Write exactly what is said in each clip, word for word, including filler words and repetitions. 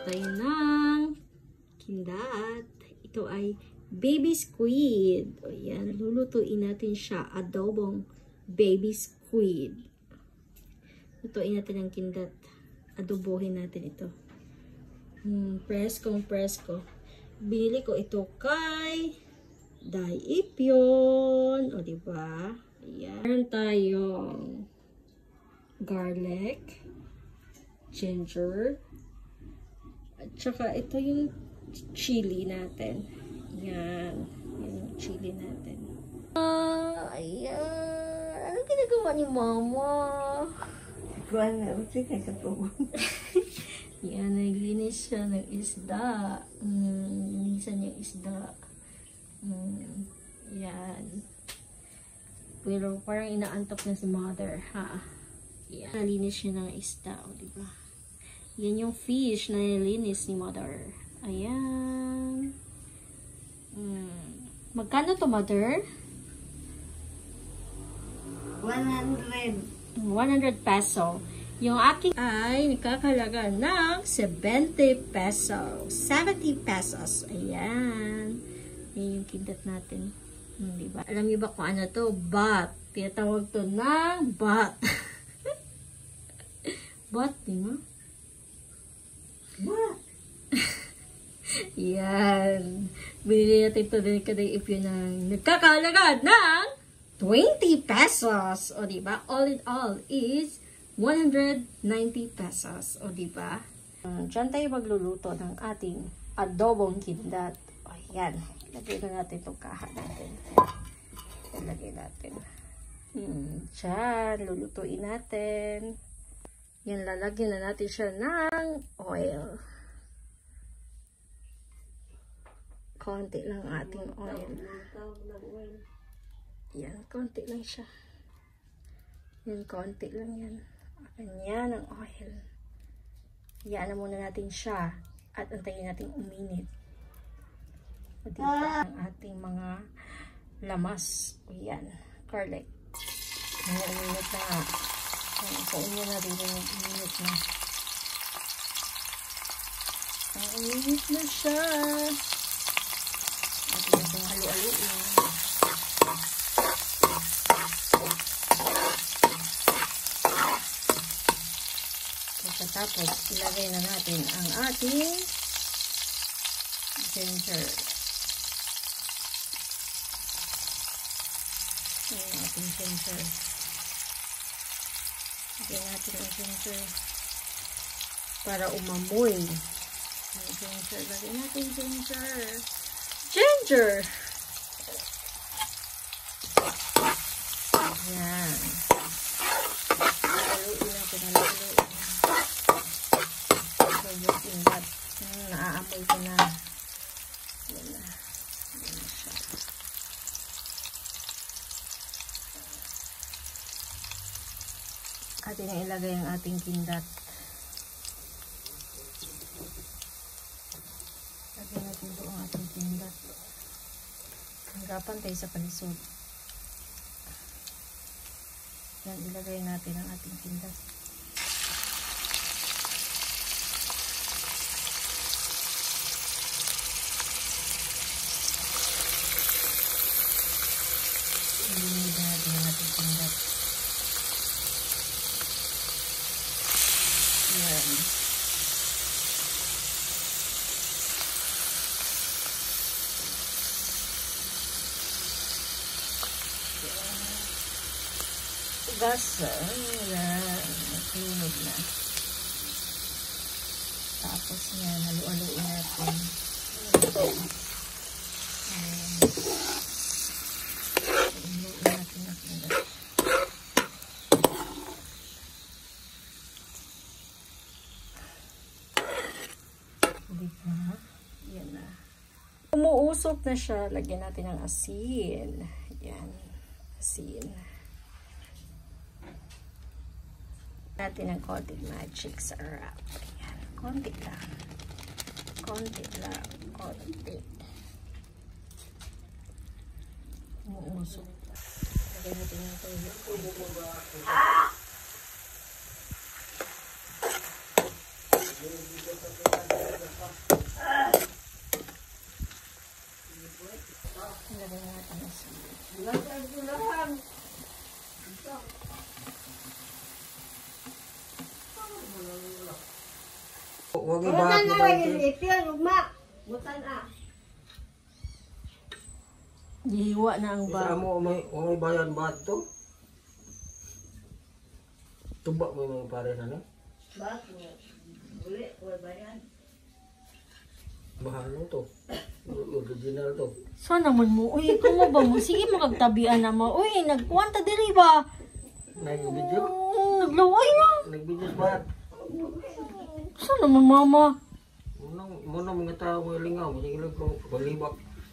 tayo ng kindat. Ito ay baby squid. O yan, lulutuin natin siya. Adobong baby squid. Lutuin natin ang kindat. Adobohin natin ito. Hmm, presko, presko. Binili ko ito kay Daipyon. O, diba? Ayan. Meron tayong garlic, ginger, at saka ito yung chili natin. Ayan. Yan yung chili natin. Ah, ayan. Ano ginagawa ni Mama? Kuhan na, sige ka po. Yan, naglinis siya ng isda. Mm, linisan niya isda. Mm, yan. Pero parang inaantok na si Mother, ha? Yan. Nalinis siya ng isda, o diba? Yan yung fish na nilinis ni Mother. Ayan. Mm. Magkano to, Mother? one hundred. one hundred peso. Yung aking ay nakakalaga ng seventy pesos. seventy pesos. Ayan. Yan yung kindat natin. Hmm, diba? Alam niyo ba kung ano to? Bat. Tinatawag to ng bat. Bat, diba? What? Yan. Binili natin ito din kaday if yun ang nagkakalaga ng twenty pesos. O diba? All in all is one hundred ninety pesos. O, diba? Um, Diyan tayo magluluto ng ating adobong kindat. O, yan. Ilagay na natin itong kaha natin. Ilagay natin. Hmm, diyan. Lulutuin natin. Yan, lalagyan na natin siya ng oil. Konti lang ating oil. Yan, konti lang siya. Yan, konti lang yan. Ganyan ang oil. Hayaan na muna natin siya at antayin natin uminit. O dito ang ating mga lamas. O yan, garlic. Yan, uminit na nga. Sa inyo na rin yung uminit na. Ang uminit na siya. Atin natin halu-haluin. Tapos, ilagay na natin ang ating ginger. Ayan ang ating ginger. Ilagay natin ang ginger para umamoy. Ang ginger. Ilagay natin ginger. Ginger! Ayan. Haluin natin. Haluin. Yung kindat. Hmm, naaamoy ko na. Yan na. Yan na siya. Atin ang ilagay ang ating kindat. Lagyan natin ito ang ating kindat. Hanggapan tayo sa palisod. Yan, ilagay natin ang ating kindat. Ilunod natin ang ating kindat. Yan. Gasa. Yan. Naglunod na. Tapos yan, halu-haluin natin. Ayan. Yan na. Umuusok na siya. Lagyan natin ng asin. Yan. Asin. Natin ng konting magic sarap. Ayan. Konti lang. Konti lang. Konti. Umuusok. Lagyan natin ng tuyo. Ah! Lagyan natin ng sili. Huwag Butan ibahat na mo lang ba yung ipil, ugma. Butan ah. Hiwa na ang Isa bag. mo, may, may bayan ba ito? Tuba mo yung mga pare na no? Bak, uli, wala ba yan? Mahal mo to. Original to. So naman mo, uy, ikaw mo ba mo? Sige, magagtabian na mo. Uy, nagkuwanta diri ba? Nag-video? Oh, naglaway na. Nag-video ba? So naman, mama. Munang, munang mga tao mga lingaw. Sige lang kung balibak.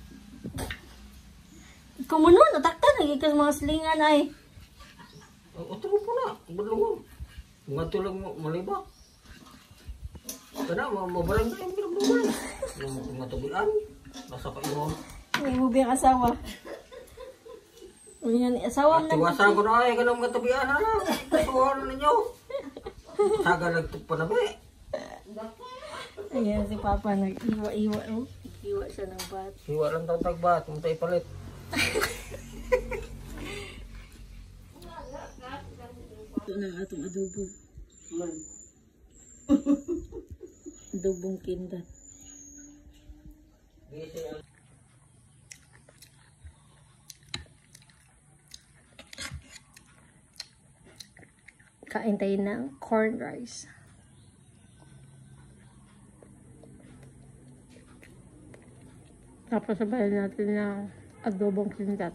Ikaw mo nun, nataktan. Naging ka mga slingan ay. Otro po na. Balungon. Mga tulang mo malibak. Kana, mabarang na yung pinagbuman. Mga tubian. Nasa pa ino. Hindi mo ba yung asawa? Uy, yan, asawa mo na. Tiwasan ko na ay, ganang mga tubian na lang. Tuwahan na ninyo. Saga nagtupa na ba eh. Ayan, si Papa nag-iwa-iwa. Oh. Iwa siya ng bat. Hiwa lang daw tagbat. Kung tayo palit. Ito na ang atong adobo. Adobong kindat. Kain tayo ng corn rice. Tapos sabayan natin ng adobong kindat.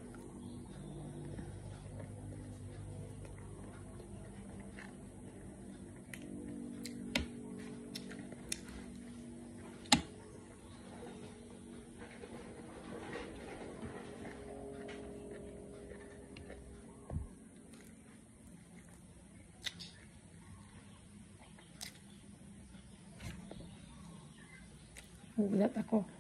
Nagulat ako.